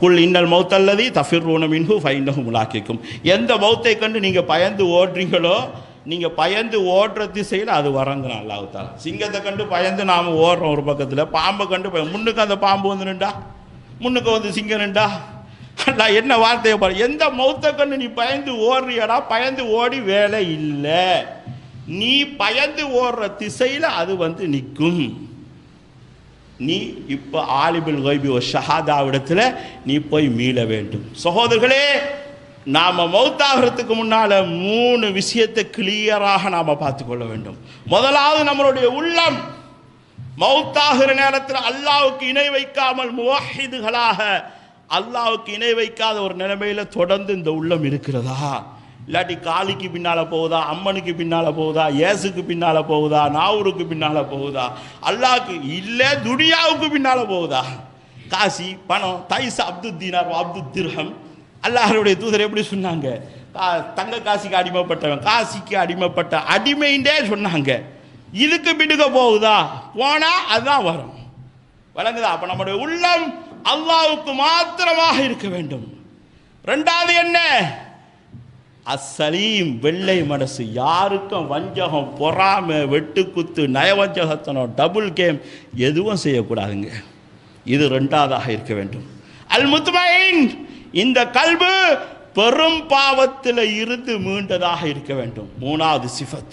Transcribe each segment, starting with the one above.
குல் இன்னல் மௌத்தல்லதி தஃபிர்ரூன மின்ஹு ஃபைன்னஹு முலாக்கிக்கும். எந்த மௌத்தை கண்டு நீங்கள் பயந்து ஓடுறீங்களோ, நீங்கள் பயந்து ஓடுற திசையில் அது வரங்கிறான் அல்லாஹ் தஆலா. சிங்கத்தை கண்டு பயந்து நாம் ஓடுறோம் ஒரு பக்கத்தில், பாம்பை கண்டு முன்னுக்கு அந்த பாம்பு வந்து நின்றா, முன்னுக்கு வந்து சிங்கம் நின்றா, அல்லா என்ன வார்த்தையை பாரு. எந்த மௌத்தை கண்டு நீ பயந்து ஓடுறியடா, பயந்து ஓடி வேலை இல்லை. நீ பயந்து ஓடுற திசையில் அது வந்து நிற்கும். நீ இப்போ ஆலிபுல் கைபி ஒரு ஷஹாதாவிடத்தில் நீ போய் மீள வேண்டும். சகோதரர்களே, நாம் மௌத்தாகிறதுக்கு முன்னால் 3 விஷயத்தை கிளியராக நாம் பார்த்துக்கொள்ள வேண்டும். முதலாவது, நம்மளுடைய உள்ளம் மௌத்தாகிற நேரத்தில் அல்லாஹ்வுக்கு இணை வைக்காமல் முவஹிதுகளாக அல்லாஹ்வுக்கு இணை வைக்காத ஒரு நிலைமையில் தொடர்ந்து இந்த உள்ளம் இருக்கிறதா? இல்லாட்டி காளிக்கு பின்னால் போகுதா, அம்மனுக்கு பின்னால் போகுதா, ஏசுக்கு பின்னால் போகுதா, நாவூருக்கு பின்னால் போகுதா, அல்லாஹ்க்கு இல்லை துனியாவுக்கு பின்னால் போகுதா? காசி, பணம், தைஸ் அப்துல் தீனார் அப்துல் திர்ஹம். அல்லாஹ்வுடைய தூதர் எப்படி சொன்னாங்க? தங்க காசிக்கு அடிமைப்பட்டவன், காசிக்கு அடிமைப்பட்ட அடிமைண்டே சொன்னாங்க. இதுக்கு பின்னுக்க போகுதா? போனால் அதுதான் வரும். வழங்குதா? அப்போ நம்முடைய உள்ளம் அல்லாஹ்வுக்கு மாத்திரமாக இருக்க வேண்டும். ரெண்டாவது என்ன? அஸ்ஸலீம், வெள்ளை மனசு. யாருக்கும் வஞ்சகம், பொறாமை, வெட்டுக்குத்து, நயவஞ்சகத்தனம், டபுள் கேம் எதுவும் செய்யக்கூடாதுங்க. இது ரெண்டாவதாக இருக்க வேண்டும். அல் முத்மைன், இந்த கல்பு பெரும் பாவத்தில் இருந்து மீண்டதாக இருக்க வேண்டும். மூணாவது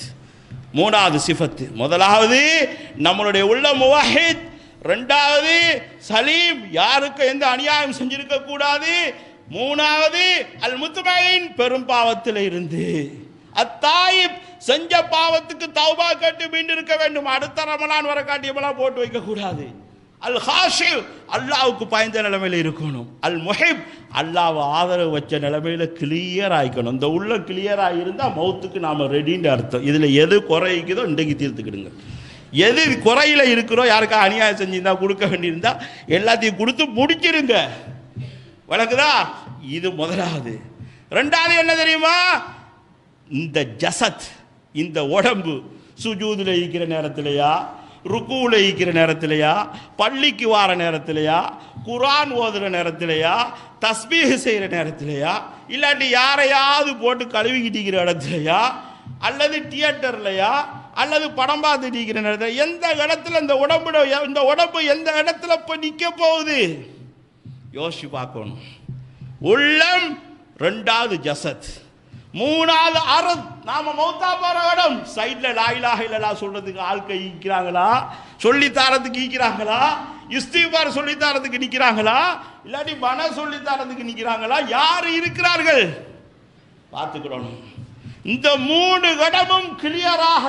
சிஃபத். முதலாவது நம்மளுடைய உள்ள முவஹித், ரெண்டாவது சலீம், யாருக்கு எந்த அநியாயம் செஞ்சிருக்க கூடாது, மூணாவது அல் முத்மைன், பெரும் பாவத்தில் இருந்து. அத்தாயிப், செஞ்ச பாவத்துக்கு தௌபா கேட்டு மீண்டு இருக்க வேண்டும். அடுத்த ரமலான் வர காட்டியமெல்லாம் போட்டு வைக்க கூடாது. அல் ஹாஷிவ், அல்லாஹ்வுக்கு பயந்த நிலைமையில் இருக்கணும். அல் முஹிப், அல்லாஹ்வை ஆதரவு வச்ச நிலைமையில் கிளியர் ஆகிக்கணும். இந்த உள்ள கிளியராக இருந்தால் மௌத்துக்கு நாம் ரெடின்னு அர்த்தம். இதில் எது குறைக்குதோ இன்றைக்கு தீர்த்துக்கிடுங்க. எது குறையில் இருக்கிறோ, யாருக்கா அநியாயம் செஞ்சிருந்தா கொடுக்க வேண்டியிருந்தா எல்லாத்தையும் கொடுத்து முடிச்சிருங்க. வழக்குதா? இது முதலாவது. ரெண்டாவது என்ன தெரியுமா? இந்த ஜசத், இந்த உடம்பு சுஜூதுல இருக்கிற நேரத்திலையா, ருக்குல இருக்கிற நேரத்திலையா, பள்ளிக்கு வார நேரத்திலையா, குர்ஆன் ஓதுற நேரத்திலையா, தஸ்பீஹ் செய்கிற நேரத்திலையா, இல்லாட்டி யாரையாவது போட்டு கழுவிக்கிட்டு இருக்கிற இடத்துலையா, அல்லது தியேட்டர்லையா, அல்லது படம் பார்த்துட்டு இருக்கிற நேரத்தில், எந்த இடத்துல இந்த உடம்பு எந்த இடத்துல போய் நிற்க போகுது யோசிச்சு பார்க்கணும். உள்ளம், ரெண்டாவது ஜசத், மூணாவது அர்த். நாம மௌத்தா போற இடம். சைட்ல லா இலாஹ இல்லல்லாஹ் சொல்றதுக்கு ஆட்கள் ஈக்கிறாங்களா, சொல்லித்தாரத்துக்கு ஈக்கிறாங்களா, இஸ்திக்பார் சொல்லித்தாரத்துக்கு நிற்கிறாங்களா, இல்லாட்டி மன சொல்லித்தாரத்துக்கு நிற்கிறாங்களா, யார் இருக்கிறார்கள் பார்த்துக்கிறோம். இந்த 3 இடமும் கிளியராக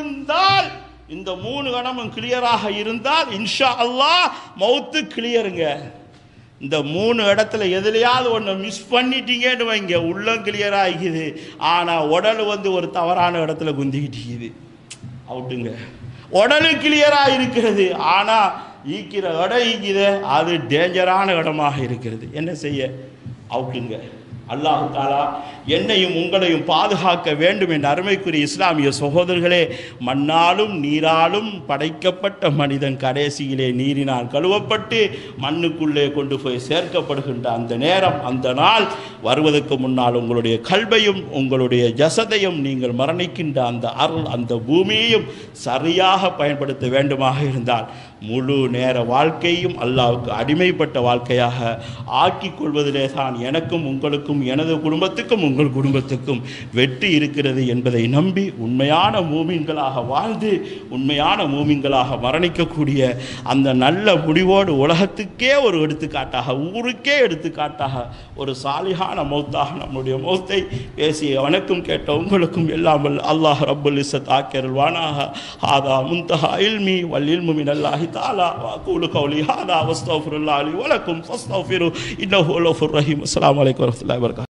இருந்தால் இன்ஷா அல்லாஹ் மௌத்து கிளியருங்க. இந்த 3 இடத்துல எதுலையாவது ஒன்று மிஸ் பண்ணிட்டீங்கன்னு வைங்க, உள்ளம் கிளியர் ஆகிக்குது, ஆனால் உடல் வந்து ஒரு தவறான இடத்துல குந்திக்கிட்டு அவுட்டுங்க. உடலு கிளியராக இருக்கிறது, ஆனால் ஈக்கிற இடம் ஈக்குது, அது டேஞ்சரான இடமாக இருக்கிறது. என்ன செய்ய? அவுட்டுங்க. அல்லாஹ் தஆலா என்னையும் உங்களையும் பாதுகாக்க வேண்டும் என்ற அருமைக்குரிய இஸ்லாமிய சகோதரர்களே, மண்ணாலும் நீராலும் படைக்கப்பட்ட மனிதன் கடைசியிலே நீரினால் கழுவப்பட்டு மண்ணுக்குள்ளே கொண்டு போய் சேர்க்கப்படுகின்ற அந்த நேரம், அந்த நாள் வருவதற்கு முன்னால் உங்களுடைய கல்வையும் உங்களுடைய ஜசதையும் நீங்கள் மரணிக்கின்ற அந்த அருள், அந்த பூமியையும் சரியாக பயன்படுத்த வேண்டுமாக இருந்தால் முழு நேர வாழ்க்கையும் அல்லாஹ்வுக்கு அடிமைப்பட்ட வாழ்க்கையாக ஆக்கிக் கொள்வதிலே தான் எனக்கும் உங்களுக்கும், எனது குடும்பத்துக்கும் உங்கள் குடும்பத்துக்கும் வெற்றி இருக்கிறது என்பதை நம்பி உண்மையான மூமின்களாக வாழ்ந்து உண்மையான மூமின்களாக மரணிக்கக்கூடிய அந்த நல்ல முடிவோடு உலகத்துக்கே ஒரு எடுத்துக்காட்டாக, ஊருக்கே எடுத்துக்காட்டாக ஒரு சாலிஹான மௌத்தாக நம்முடைய மௌத்தை பேசிய வணக்கம் கேட்ட உங்களுக்கும் எல்லாம் அல்லாஹ் ரப்புல் இஸ்ஸத் ஆக்கியருள்வானாக. ஹாதா முன்தஹா இல்மி வல் இல்மு மினல்லாஹி தஆலா வ அகூலு கௌலி ஹாதா வஸ்தக்ஃபிருல்லாஹி லி வ லக்கும் ஃபஸ்தக்ஃபிரு இன்னஹு ஹுவல் கஃபூர் ரஹீம். அஸ்ஸலாமு அலைக்கும் வரஹ்மத்துல்லாஹி.